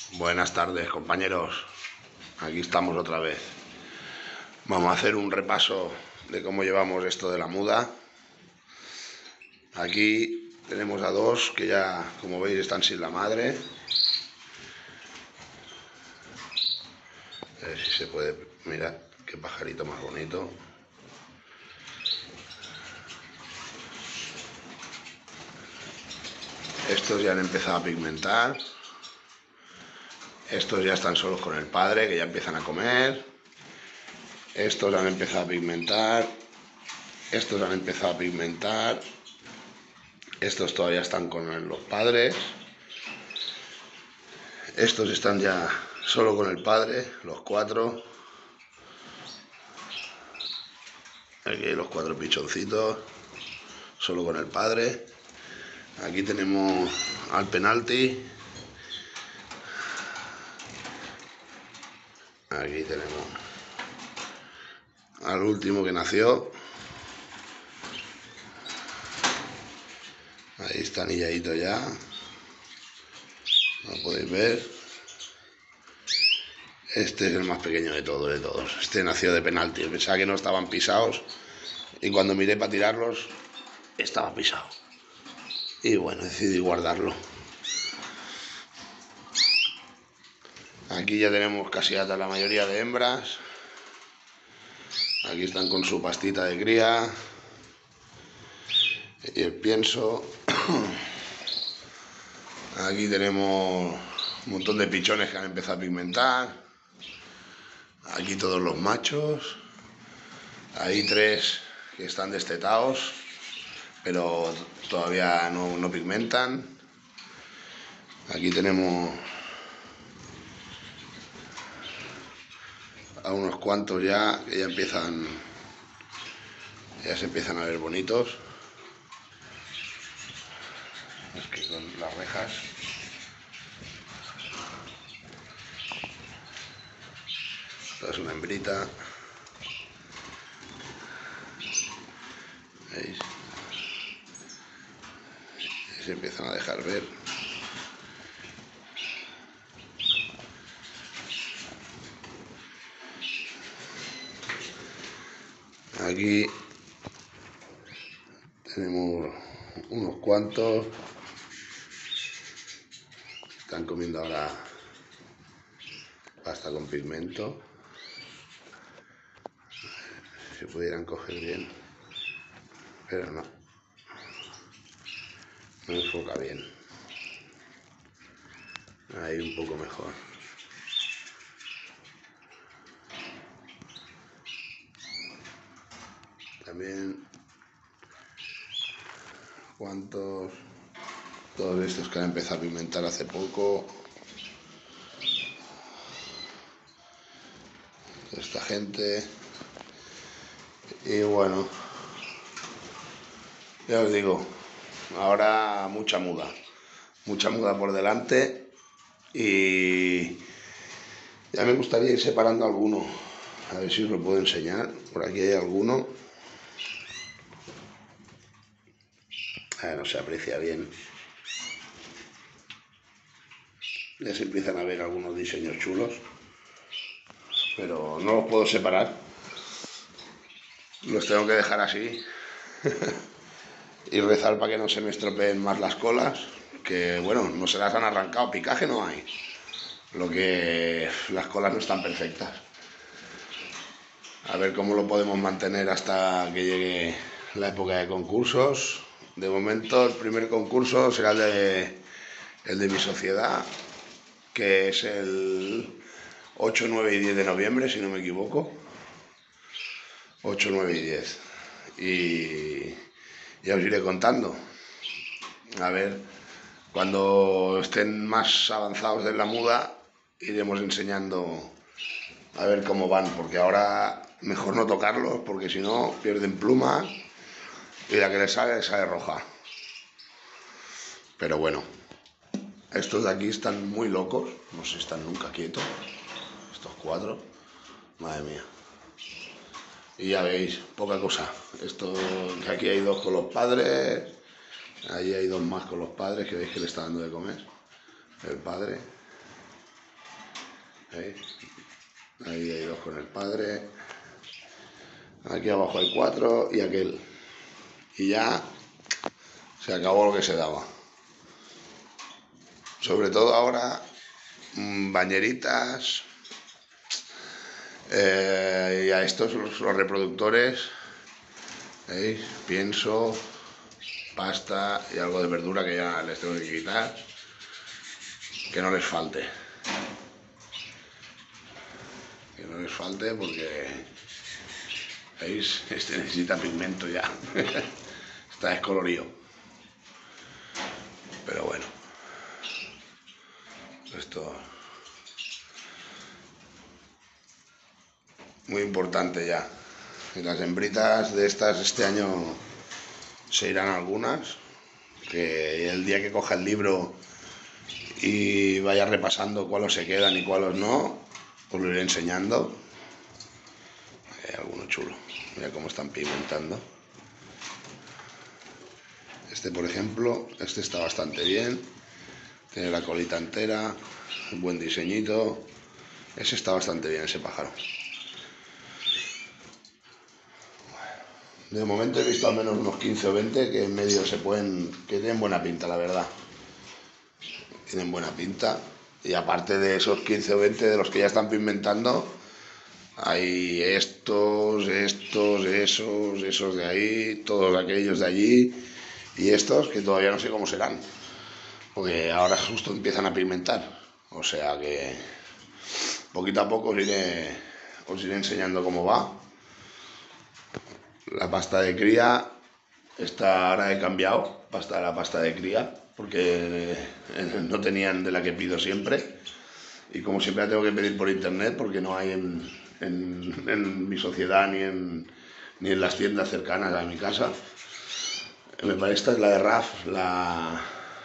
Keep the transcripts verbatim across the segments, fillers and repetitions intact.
Buenas tardes, compañeros. Aquí estamos otra vez. Vamos a hacer un repaso de cómo llevamos esto de la muda. Aquí tenemos a dos que ya, como veis, están sin la madre. A ver si se puede... Mirad qué pajarito más bonito. Estos ya han empezado a pigmentar. Estos ya están solos con el padre, que ya empiezan a comer. Estos han empezado a pigmentar. Estos han empezado a pigmentar. Estos todavía están con los padres. Estos están ya solo con el padre, los cuatro. Aquí hay los cuatro pichoncitos, solo con el padre. Aquí tenemos al penalti. Aquí tenemos al último que nació. Ahí está anilladito ya. Lo podéis ver. Este es el más pequeño de todos, de todos. Este nació de penalti. Pensaba que no estaban pisados. Y cuando miré para tirarlos, estaba pisado. Y bueno, decidí guardarlo. Aquí ya tenemos casi hasta la mayoría de hembras. Aquí están con su pastita de cría. Y el pienso. Aquí tenemos un montón de pichones que han empezado a pigmentar. Aquí todos los machos. Hay tres que están destetados, pero todavía no, no pigmentan. Aquí tenemos a unos cuantos ya que ya empiezan, ya se empiezan a ver bonitos. Es que con las rejas. Esta es una hembrita. ¿Veis? Y se empiezan a dejar ver. Aquí tenemos unos cuantos. Están comiendo ahora pasta con pigmento. Si pudieran coger bien, pero no, no enfoca bien. Ahí un poco mejor. También cuantos, todos estos que han empezado a pigmentar hace poco. Esta gente. Y bueno, ya os digo, ahora mucha muda, mucha muda por delante y ya me gustaría ir separando alguno, a ver si os lo puedo enseñar. Por aquí hay alguno, ah, no se aprecia bien, ya se empiezan a ver algunos diseños chulos, pero no los puedo separar, los tengo que dejar así. Y rezar para que no se me estropeen más las colas, que bueno, no se las han arrancado, picaje no hay, lo que las colas no están perfectas. A ver cómo lo podemos mantener hasta que llegue la época de concursos. De momento el primer concurso será el de, el de mi sociedad, que es el ocho, nueve y diez de noviembre, si no me equivoco. ocho, nueve y diez. Y ya os iré contando. A ver, cuando estén más avanzados en la muda, iremos enseñando a ver cómo van, porque ahora mejor no tocarlos, porque si no pierden pluma y la que les sale, les sale roja. Pero bueno, estos de aquí están muy locos, no se están nunca quietos, estos cuatro, madre mía. Y ya veis, poca cosa. Esto, que aquí hay dos con los padres, ahí hay dos más con los padres, que veis que le está dando de comer el padre. ¿Veis? Ahí hay dos con el padre. Aquí abajo hay cuatro y aquel. Y ya se acabó lo que se daba. Sobre todo ahora, mmm, bañeritas. Eh, y a estos, los, los reproductores, ¿veis? Pienso, pasta y algo de verdura que ya les tengo que quitar. Que no les falte. Que no les falte porque, ¿veis? Este necesita pigmento ya. Está descolorido. Pero bueno. Esto muy importante ya. Y las hembritas de estas este año se irán algunas. Que el día que coja el libro y vaya repasando cuáles se quedan y cuáles no, os lo iré enseñando. Hay alguno chulo. Mira cómo están pigmentando. Este, por ejemplo, este está bastante bien. Tiene la colita entera, un buen diseñito. Ese está bastante bien, ese pájaro. De momento he visto al menos unos quince o veinte que en medio se pueden, que tienen buena pinta, la verdad. Tienen buena pinta. Y aparte de esos quince o veinte de los que ya están pigmentando, hay estos, estos, esos, esos de ahí, todos aquellos de allí y estos que todavía no sé cómo serán. Porque ahora justo empiezan a pigmentar. O sea que poquito a poco os iré, os iré enseñando cómo va. La pasta de cría, esta ahora he cambiado pasta, la pasta de cría, porque no tenían de la que pido siempre. Y como siempre la tengo que pedir por internet, porque no hay en, en, en mi sociedad ni en, ni en las tiendas cercanas a mi casa. Esta es la de R A F, la...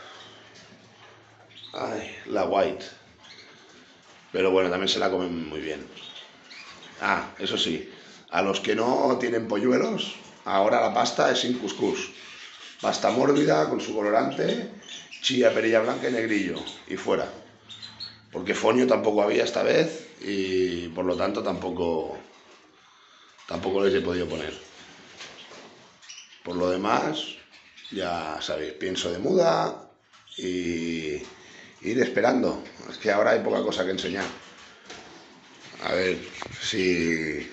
Ay, la white. Pero bueno, también se la comen muy bien. Ah, eso sí, a los que no tienen polluelos, ahora la pasta es sin cuscús. Pasta mórbida con su colorante, chía, perilla blanca y negrillo. Y fuera. Porque fonio tampoco había esta vez y por lo tanto tampoco, tampoco les he podido poner. Por lo demás, ya sabéis, pienso de muda y ir esperando. Es que ahora hay poca cosa que enseñar. A ver si,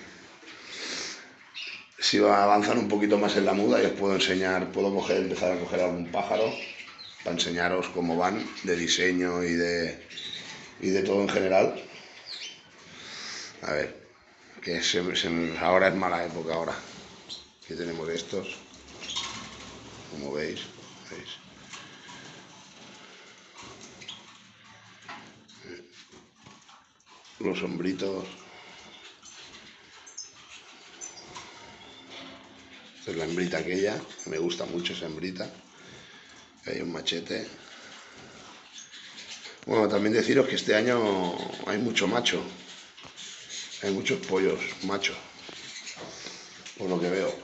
si va a avanzar un poquito más en la muda y os puedo enseñar, puedo coger, empezar a coger algún pájaro para enseñaros cómo van de diseño y de, y de todo en general. A ver, que se, se, ahora es mala época ahora. Aquí tenemos estos, como veis, veis. Los hombritos. Esta es la hembrita aquella, me gusta mucho esa hembrita. Hay un machete. Bueno, también deciros que este año hay mucho macho. Hay muchos pollos machos, por lo que veo.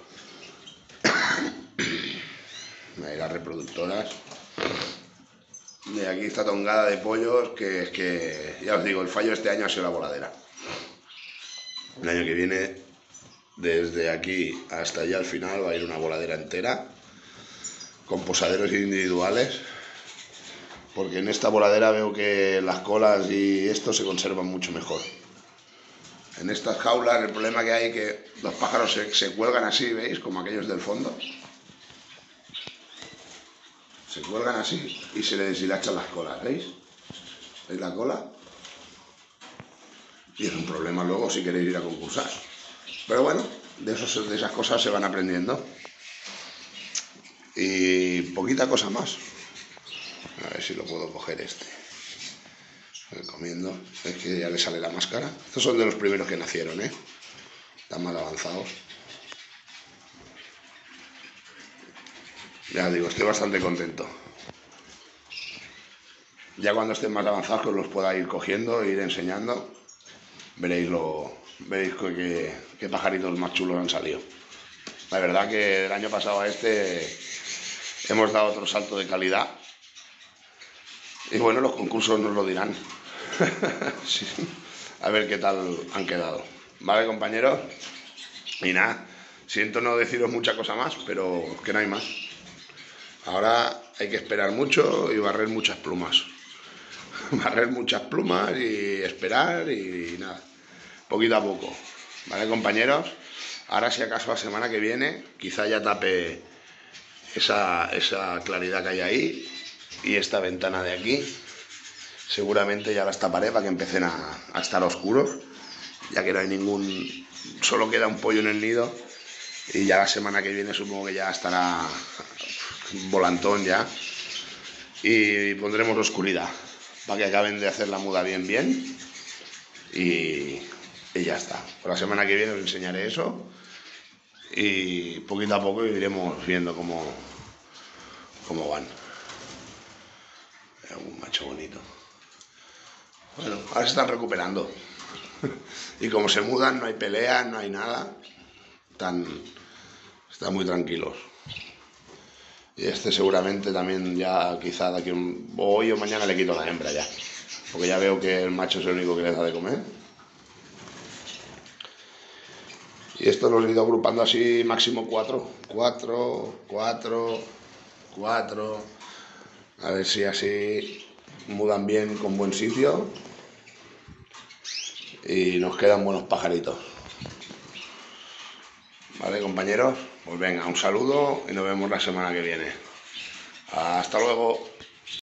Ahí las reproductoras. De aquí esta tongada de pollos que es que, ya os digo, el fallo este año ha sido la voladera. El año que viene, desde aquí hasta allá al final, va a ir una voladera entera, con posaderos individuales, porque en esta voladera veo que las colas y esto se conservan mucho mejor. En estas jaulas el problema que hay es que los pájaros se, se cuelgan así, ¿veis? Como aquellos del fondo. Se cuelgan así y se les deshilachan las colas, ¿veis? ¿Veis la cola? Y es un problema luego si queréis ir a concursar. Pero bueno, de, esos, de esas cosas se van aprendiendo. Y poquita cosa más. A ver si lo puedo coger este. Recomiendo. Es que ya le sale la máscara. Estos son de los primeros que nacieron, ¿eh? Están más avanzados. Ya digo, estoy bastante contento. Ya cuando estén más avanzados que os los pueda ir cogiendo e ir enseñando, veréis lo veréis qué, qué pajaritos más chulos han salido. La verdad que el año pasado a este hemos dado otro salto de calidad. Y bueno, los concursos nos lo dirán. Sí. a ver qué tal han quedado. ¿Vale, compañeros? Y nada, siento no deciros mucha cosa más, pero que no hay más. Ahora hay que esperar mucho y barrer muchas plumas. Barrer muchas plumas y esperar y nada, poquito a poco. ¿Vale, compañeros? Ahora si acaso la semana que viene quizá ya tape esa, esa claridad que hay ahí y esta ventana de aquí. Seguramente ya las taparé para que empiecen a, a estar oscuros, ya que no hay ningún... Solo queda un pollo en el nido y ya la semana que viene supongo que ya estará volantón ya y pondremos oscuridad para que acaben de hacer la muda bien bien y, y ya está. Por la semana que viene os enseñaré eso y poquito a poco iremos viendo cómo, cómo van. Un macho bonito. Bueno, ahora se están recuperando. Y como se mudan, no hay peleas, no hay nada. Están, están muy tranquilos. Y este seguramente también ya quizá de aquí un... hoy o mañana le quito la hembra ya. Porque ya veo que el macho es el único que les da de comer. Y esto los he ido agrupando así máximo cuatro. Cuatro, cuatro, cuatro. A ver si así mudan bien con buen sitio. Y nos quedan buenos pajaritos. Vale, compañeros, pues venga, un saludo y nos vemos la semana que viene. Hasta luego.